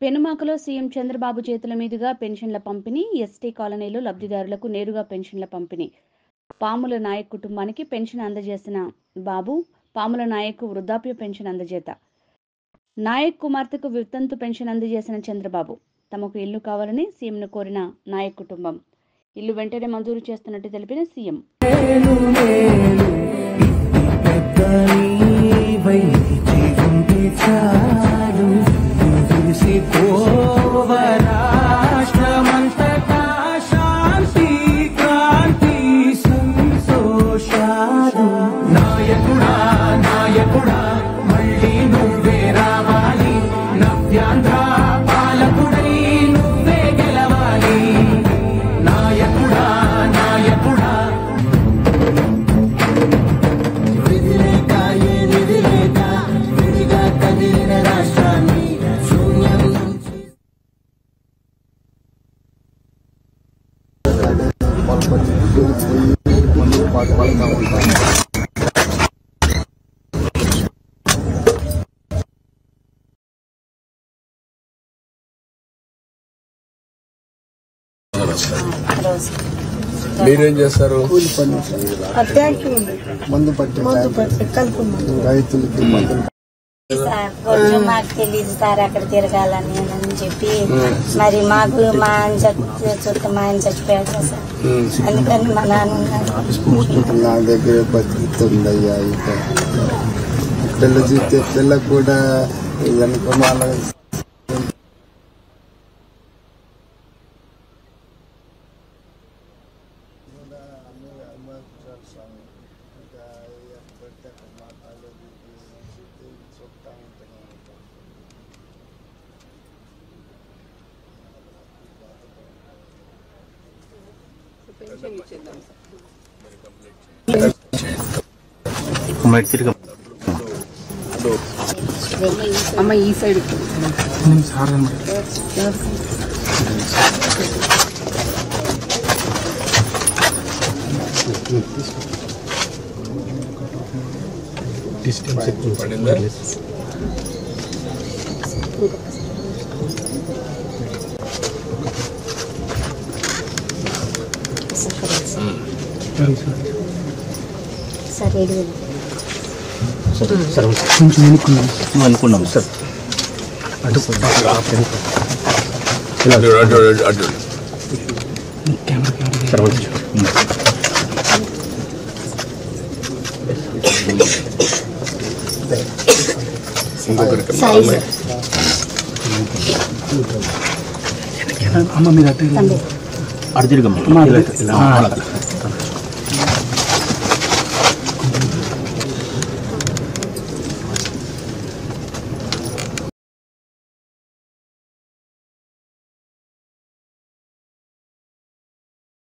పెనుమాకలో CM Chandrababu చేతుల మీదుగా పెన్షన్ల పంపిణీ, ఎస్టీ కాలనీలో లబ్ధిదారులకు నేరుగా పెన్షన్ల పంపిణీ. పాముల నాయక్ కుటుంబానికి పెన్షన్ అందజేసిన బాబు, పాముల నాయక్ వృద్ధాప్య పెన్షన్ అందజేత. నాయక్ కుమార్తెకు వితంతు పెన్షన్ అందజేసిన చంద్రబాబు. తమకు ఇల్లు కావాలని సీఎంను కోరిన నాయక్ కుటుంబం. ఇల్లు వెంటనే మంజూరు చేస్తున్నట్టు తెలిపిన సీఎం. మీరేం చేస్తారు? మందు పట్టి రైతులకి కొంచెం మాకు తెలియదు సార్ అక్కడ తిరగాలని అని చెప్పి, మరి మాకు మా ఆయన చచ్చిపోయాడు కదా సార్, అందుకని మా నాన్న నా దగ్గర బతుకుతుందయ్యా. ఇక పిల్ల చూస్తే పిల్ల కూడా అనుకున్న అమ్మ ఈ సైడ్ అనుకున్నాం సార్. అమ్మ మీరు అటు తిరగమ్మ.